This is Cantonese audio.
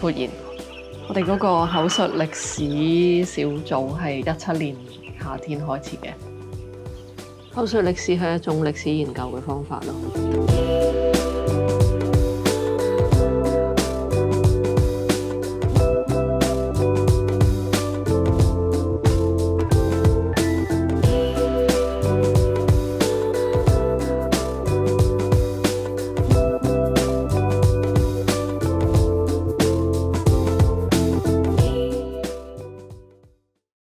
Kootyin。我哋嗰個口述歷史小組係17年夏天開始嘅。口述歷史係一種歷史研究嘅方法咯。